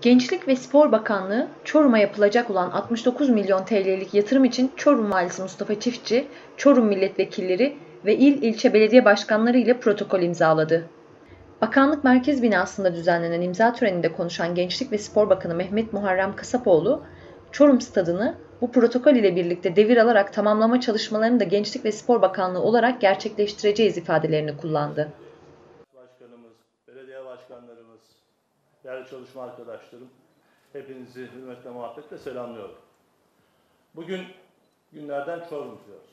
Gençlik ve Spor Bakanlığı, Çorum'a yapılacak olan 69 milyon TL'lik yatırım için Çorum Valisi Mustafa Çiftçi, Çorum milletvekilleri ve ilçe belediye başkanları ile protokol imzaladı. Bakanlık Merkez Binası'nda düzenlenen imza töreninde konuşan Gençlik ve Spor Bakanı Mehmet Muharrem Kasapoğlu, Çorum Stadı'nı bu protokol ile birlikte devir alarak tamamlama çalışmalarını da Gençlik ve Spor Bakanlığı olarak gerçekleştireceğiz ifadelerini kullandı. Başkanımız, belediye başkanlarımız, değerli çalışma arkadaşlarım, hepinizi hürmetle, muhabbetle selamlıyorum. Bugün günlerden Çorum diyoruz.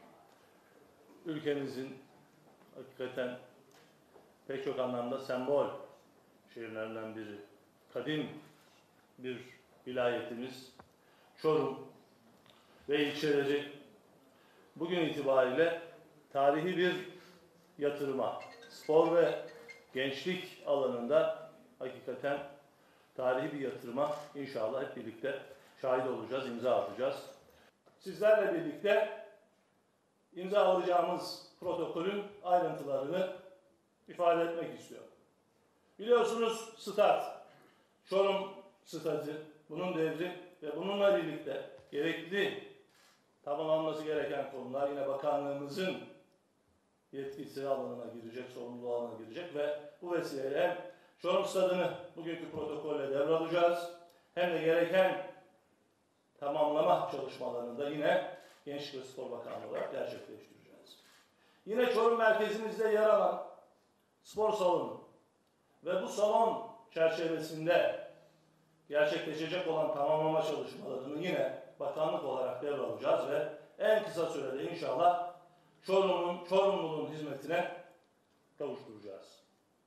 Ülkemizin hakikaten pek çok anlamda sembol şehirlerinden biri, kadim bir vilayetimiz Çorum ve ilçeleri bugün itibariyle tarihi bir yatırıma, spor ve gençlik alanında hakikaten tarihi bir yatırıma inşallah hep birlikte şahit olacağız, imza atacağız. Sizlerle birlikte imza alacağımız protokolün ayrıntılarını ifade etmek istiyorum. Biliyorsunuz stat, Çorum stadı, bunun devri ve bununla birlikte gerekli tamamlanması gereken konular yine bakanlığımızın yetkisi alanına girecek, sorumluluğu alanına girecek ve bu vesileyle hem Çorum Stadı'nı bugünkü protokolle devralacağız hem de gereken tamamlama çalışmalarını da yine Gençlik ve Spor Bakanlığı olarak gerçekleştireceğiz. Yine Çorum merkezimizde yer alan spor salonu ve bu salon çerçevesinde gerçekleşecek olan tamamlama çalışmalarını yine bakanlık olarak devralacağız ve en kısa sürede inşallah Çorumluluğun hizmetine kavuşturacağız.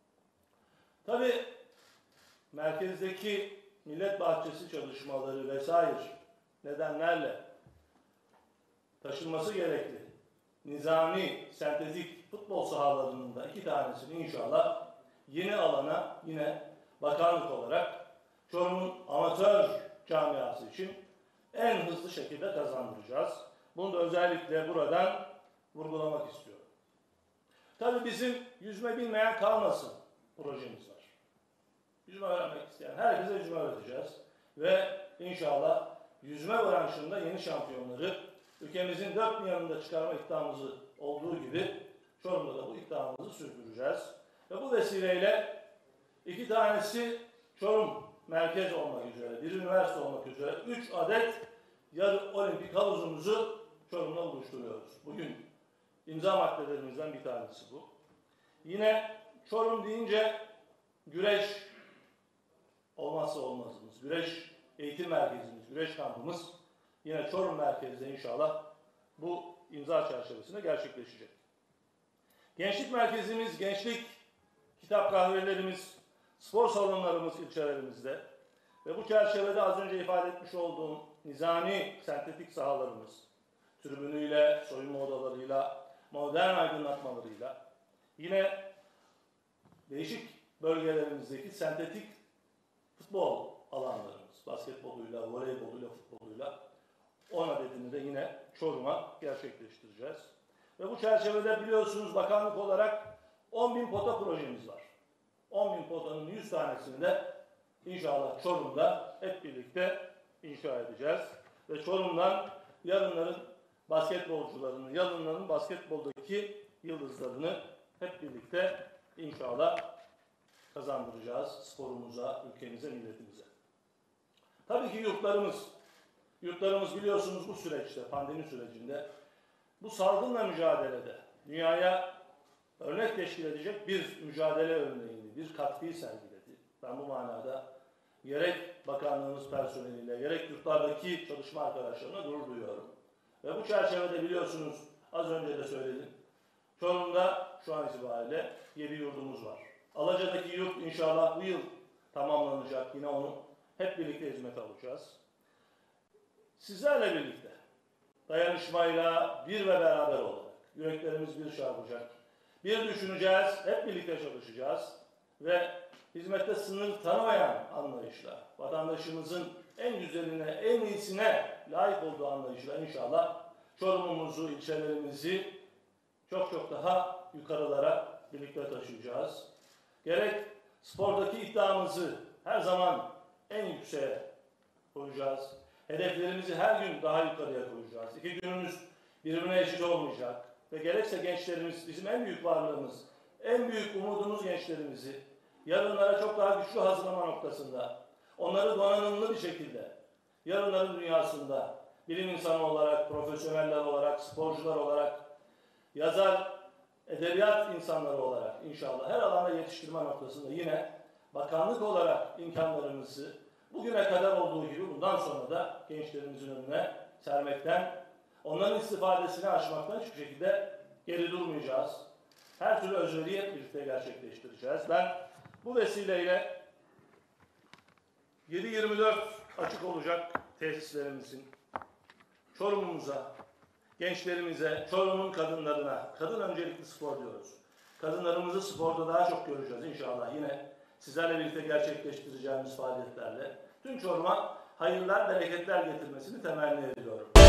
Tabii merkezdeki millet bahçesi çalışmaları vesaire nedenlerle taşınması gerekli nizami, sentetik futbol sahalarının da 2 tanesini inşallah yeni alana yine bakanlık olarak Çorum'un amatör camiası için en hızlı şekilde kazandıracağız. Bunu da özellikle buradan vurgulamak istiyorum. Tabii bizim yüzme bilmeyen kalmasın projemiz var. Yüzme öğrenmek isteyen herkese yüzme öğreteceğiz. Ve inşallah yüzme branşında yeni şampiyonları ülkemizin 4 bir yanında çıkarma iddiamızı olduğu gibi Çorum'da da bu iddiamızı sürdüreceğiz. Ve bu vesileyle 2 tanesi Çorum merkez olmak üzere, bir üniversite olmak üzere 3 adet yarı olimpik havuzumuzu Çorum'da buluşturuyoruz. Bugün imza maddelerimizden bir tanesi bu. Yine Çorum deyince güreş olmazsa olmazımız. Güreş eğitim merkezimiz, güreş kampımız yine Çorum merkezde inşallah bu imza çerçevesinde gerçekleşecek. Gençlik merkezimiz, gençlik kitap kahvelerimiz, spor salonlarımız ilçelerimizde ve bu çerçevede az önce ifade etmiş olduğum nizami sentetik sahalarımız, tribünüyle, soyunma odalarıyla, modern aydınlatmalarıyla, yine değişik bölgelerimizdeki sentetik futbol alanlarımız, basketboluyla, voleyboluyla, futboluyla 10 adedini de yine Çorum'a gerçekleştireceğiz. Ve bu çerçevede biliyorsunuz bakanlık olarak 10.000 pota projemiz var. 10.000 potanın 100 tanesini de inşallah Çorum'da hep birlikte inşa edeceğiz. Ve Çorum'dan yarınların basketbolcularını, yarınların basketboldaki yıldızlarını hep birlikte inşallah kazandıracağız sporumuza, ülkemize, milletimize. Tabii ki yurtlarımız biliyorsunuz bu süreçte, pandemi sürecinde bu salgınla mücadelede dünyaya örnek teşkil edecek bir mücadele örneğini, bir katkıyı sergiledi. Ben bu manada gerek bakanlığımız personeliyle, gerek yurtlardaki çalışma arkadaşlarına gurur duyuyorum. Ve bu çerçevede biliyorsunuz, az önce de söyledim, Çorum'da şu an itibariyle 7 yurdumuz var. Alaca'daki yurt inşallah bu yıl tamamlanacak. Yine onu hep birlikte hizmet alacağız. Sizlerle birlikte dayanışmayla bir ve beraber olarak yüreklerimiz bir çarpacak. Bir düşüneceğiz, hep birlikte çalışacağız ve hizmette sınır tanımayan anlayışla, vatandaşımızın en güzeline, en iyisine layık olduğu anlayışla inşallah Çorum'umuzu, ilçelerimizi çok daha yukarılara birlikte taşıyacağız. Gerek spordaki iddiamızı her zaman en yükseğe koyacağız. Hedeflerimizi her gün daha yukarıya koyacağız. İki günümüz birbirine eşit olmayacak. Ve gerekse gençlerimiz, bizim en büyük varlığımız, en büyük umudumuz gençlerimizi yarınlara çok daha güçlü hazırlama noktasında, onları donanımlı bir şekilde, yarınların dünyasında bilim insanı olarak, profesyoneller olarak, sporcular olarak, yazar, edebiyat insanları olarak inşallah her alanda yetiştirme noktasında yine bakanlık olarak imkanlarımızı bugüne kadar olduğu gibi bundan sonra da gençlerimizin önüne sermekten, onların istifadesini aşmaktan hiçbir şekilde geri durmayacağız. Her türlü özveriyi hep birlikte gerçekleştireceğiz. Ben bu vesileyle 7/24 açık olacak tesislerimizin Çorum'umuza, gençlerimize, Çorum'un kadınlarına, kadın öncelikli spor diyoruz. Kadınlarımızı sporda daha çok göreceğiz inşallah yine sizlerle birlikte gerçekleştireceğimiz faaliyetlerle. Tüm Çorum'a hayırlar, bereketler getirmesini temenni ediyorum.